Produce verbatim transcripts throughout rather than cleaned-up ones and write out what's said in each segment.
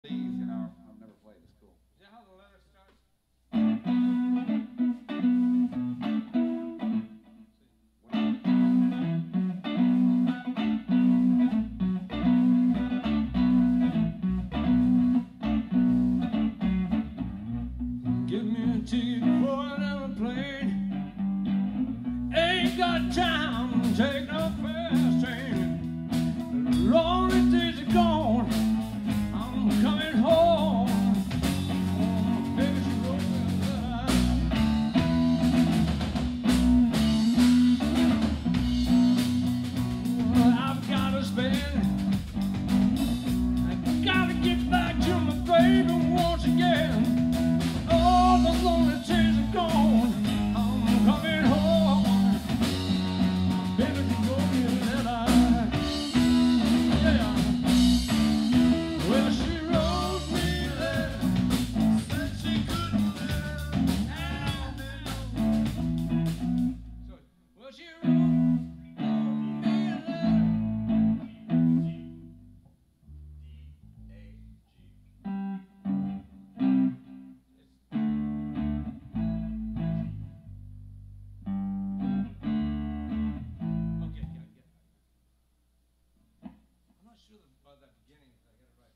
You know, I've never played. It's cool. Is that how the letter starts? Give me a ticket for an airplane. Ain't got time to take no fast train. Lonely days are gone. I'm coming home. Oh, baby, she wrote me a letter. Well, I've got to spend. I gotta get back to my baby once again. All the lonely days are gone. I'm coming home. Baby, she wrote me a letter. Yeah. Well, she wrote me a letter. Said she couldn't bear it. So, well, she wrote me a letter. Okay, yeah, yeah. I'm not sure about that beginning if I got it right.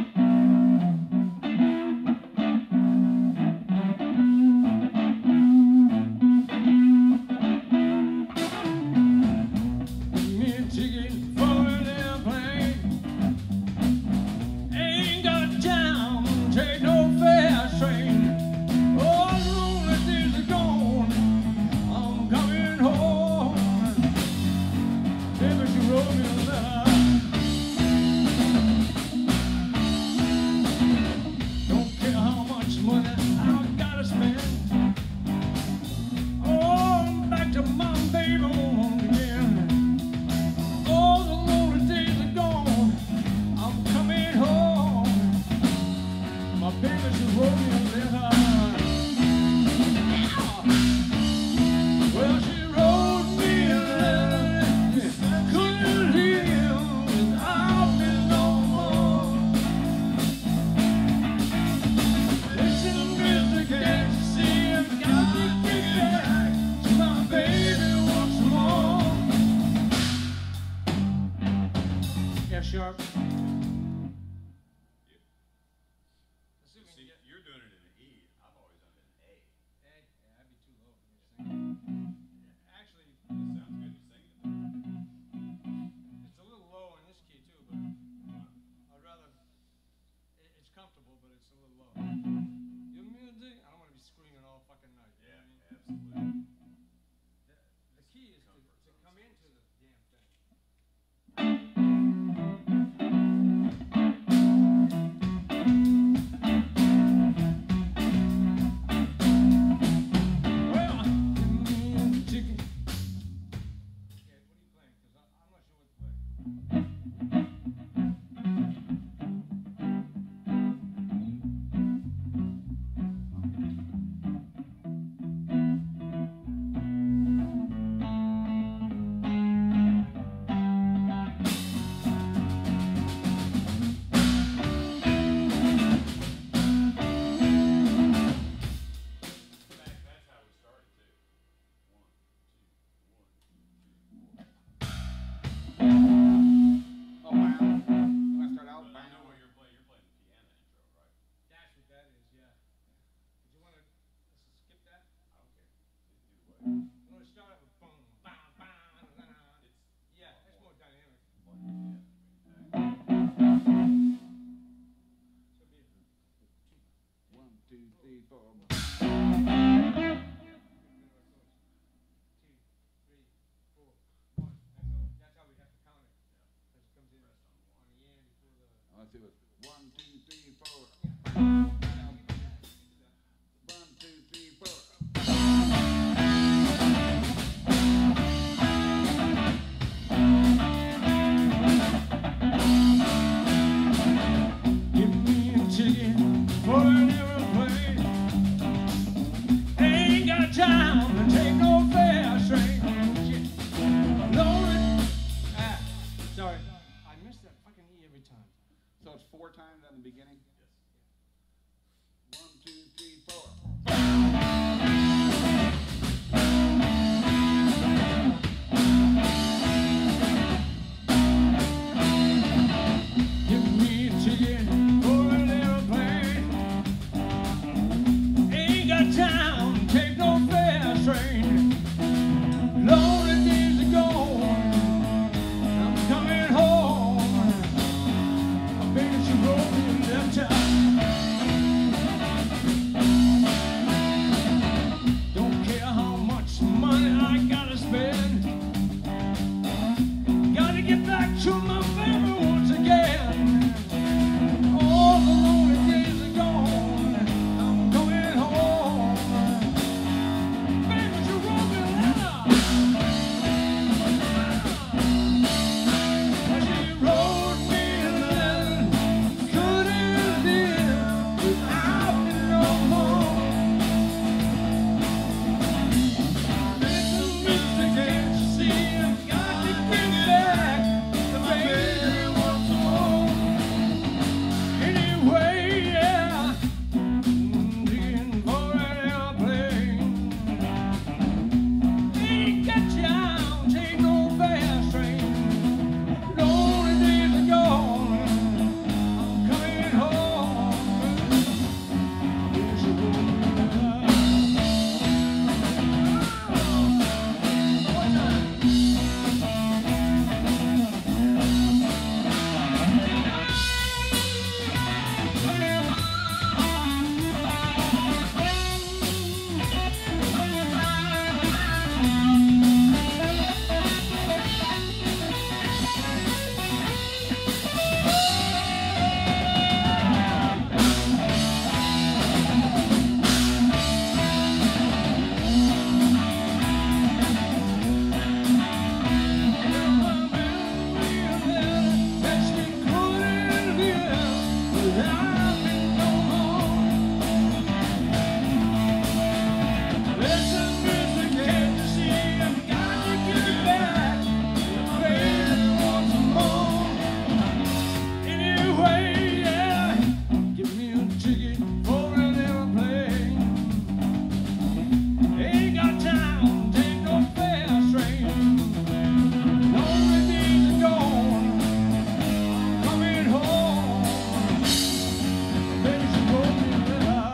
Give me a ticket for an airplane. Ain't got time to take no fast train. All the lonely days are gone. I'm coming home. Baby, she wrote me a letter. Don't care how much money I gotta spend. Oh, I'm back to my baby home again. All the lonely days are gone. I'm coming home. My baby, she wrote me a letter. Well, she wrote me a letter. Couldn't live without me no more. Listen to music and see if I can get back to my baby once more. Yeah, sharp. See, you're doing it in an E. I've always done it in an A. Hey, yeah, that'd be too low for me to sing. Actually, It sounds good to sing it. it's a little low in this key too, but I'd rather. It, it's comfortable, but it's a little low. Your music, I don't want to be screaming all fucking night. You Yeah, know what I mean? absolutely. The, the key is to, to come into the damn thing. Well, give me a ticket. Okay, what are you playing? Because I'm not sure what to play. That's how we started too. One, Oh, wow. When I start out, two, one. But I know bam. what you're playing. You're playing the piano intro, right? That's what that is, yeah. Did you want to skip that? I don't care. Either way. You want to start out with boom, bam, bam, na, na. It's Yeah, that's more dynamic. like, yeah. So it'd be One, two, three, four. Two, three, four, one. That's how, that's how we have to count it. Because it comes in on the end before the. Let's see what. One, two, three, four. Yeah. One, two, three, four. Give me a ticket for an airplane. Ain't got time to take no fast train. Shit. Lonely. Ah, sorry. I missed that fucking E every time. So it's four without me no more. Listen, mister, can't you see I've got to give it back to my baby once more. Anyway, yeah, give me a ticket for an airplane. Ain't got time, take no fast train. Lonely days are gone, coming home. Baby, she wrote me a letter.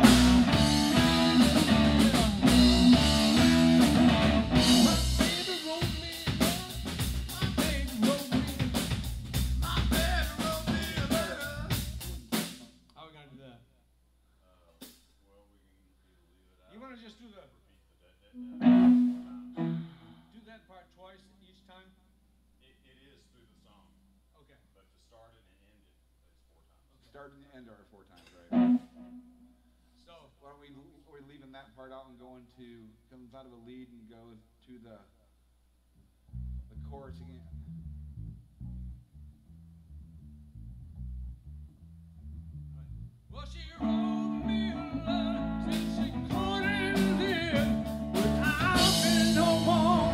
My baby wrote me a letter. My baby wrote me a letter. My baby wrote me a letter. How are we gonna do that? Uh, well, we can either leave it out. You wanna just do the Repeat the da, da, da. do that part twice each time? It, it is through the song, Okay. but to start it and end it, it's four times. Start and end are four times, right? So Why don't we, we're leaving that part out and going to, comes out of a lead and goes to the, the chorus again. well, she wrote me a letter, said she couldn't live without me no more.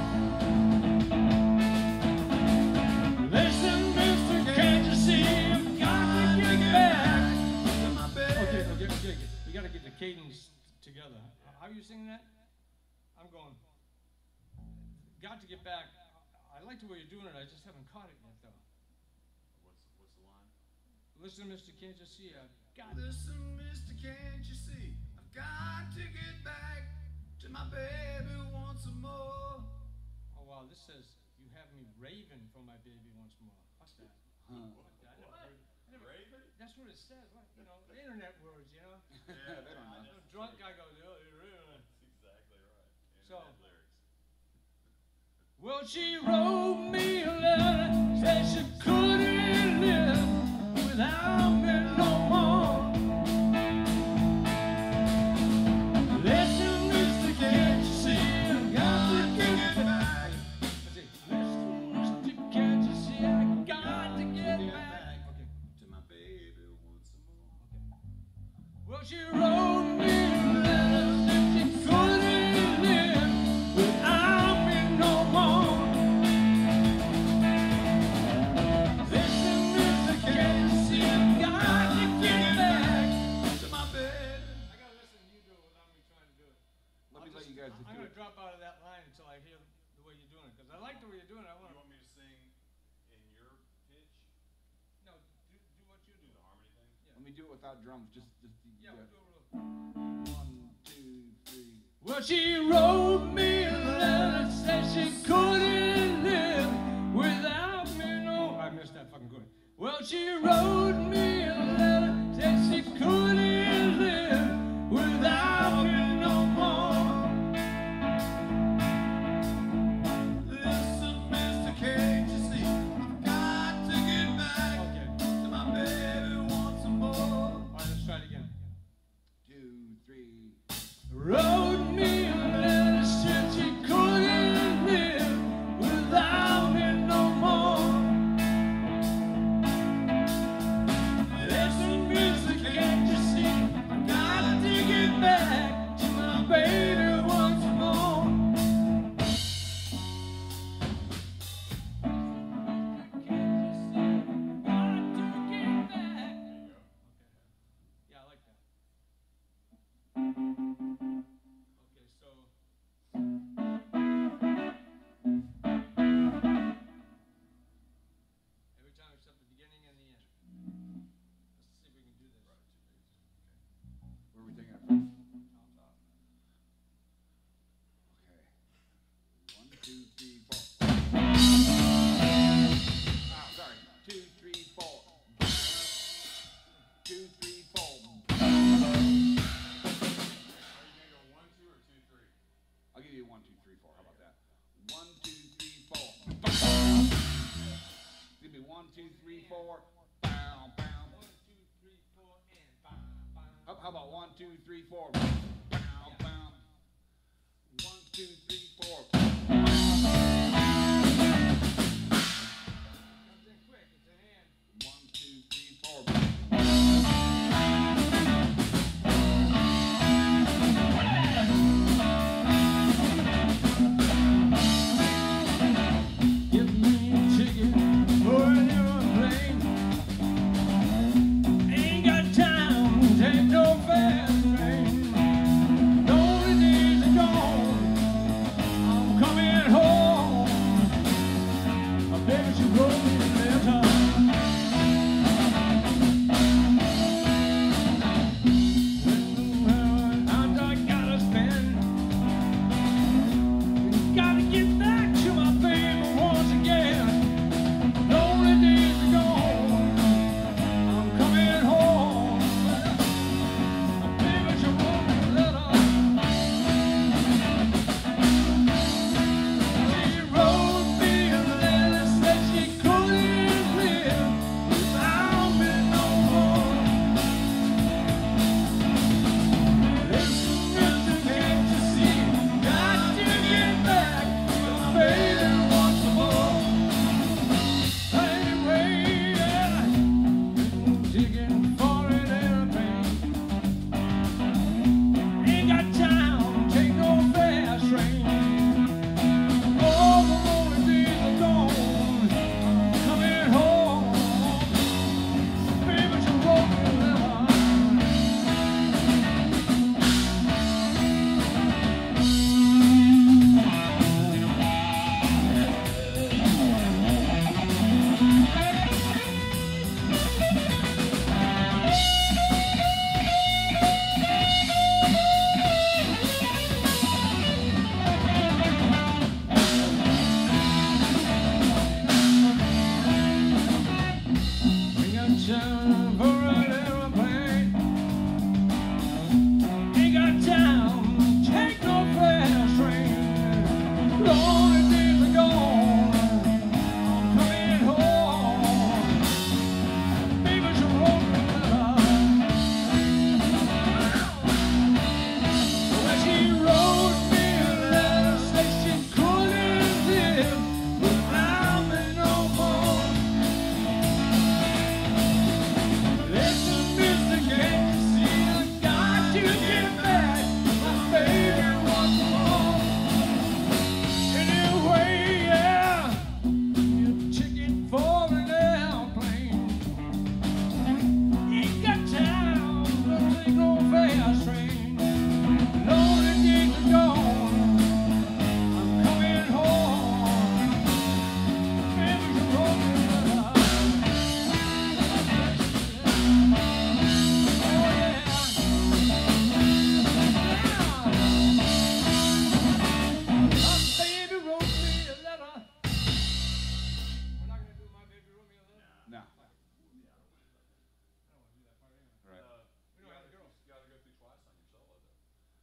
Listen, mister, can't you see I've got to get back to my bed. Okay, okay, okay, okay. We gotta get the cadence together. How are you singing that? I'm going. Got to get back. I like the way you're doing it. I just haven't caught it yet, though. What's what's the line? Listen, mister, can't you see I've got. Listen, mister, can't you see? I've got to get back to my baby once more. Oh wow, this says you have me raving for my baby once more. What's that? Huh. I never heard. I never, Raven? that's what it says. What, you know, the internet words, you know. Yeah, they don't know. A drunk guy goes, oh, you're raving. That's exactly right. So- Internet lyrics. Well, she wrote me a letter, said she couldn't live without me no more. Listen, mister, can't you see I've got to get back? Let's see. Listen, mister, can't you see I've got to get back? Okay. To my baby once more. Well, she wrote me a letter, said she couldn't live without me no more. Listen, mister, can't you see I've got to get back To my baby. I gotta listen to you do it without me trying to do it. Let me I'll let just- you guys I'm just do gonna it. drop out of that line until I hear the way you're doing it, because I like the way you're doing it. I You want to. want me to sing in your pitch? No, do, do what you Do do. the harmony thing? Let me do it without drums, just, just. Yeah, uh, we'll do a real. One, two, three. Well, she wrote me a letter, said she couldn't live without me no. I missed that fucking good. Well, she wrote me a letter, said she couldn't live without me no more. Listen, mister, can't you see? I've got to get back Okay. to my baby once more. All right, let's try it again. Two, three. Wrote me a letter, said she couldn't live without me no more. Listen, mister, can't you see I've got to get back to my baby once more. Can't you see I've got to get back? There you go. Yeah, I like that. Okay, so every time except the beginning and the end. Let's see if we can do this. Where are we taking it from? Okay. One, two, three, four. Ah, sorry. Two, three, four. Two, three, four. Are you gonna go one, two, or two, three? I'll give you one, two, three, four. How about that? One, two, three, four. Give me one, two, three, four. Bow, bow. One, two, three, four, and bam, bam. How, how about one, two, three, four? Bow, bow. One, two, three, four. Comes in quick, it's an and. One, two, three, four.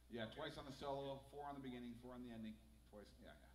Yeah, twice on the solo, four on the beginning, four on the ending, twice, yeah, yeah.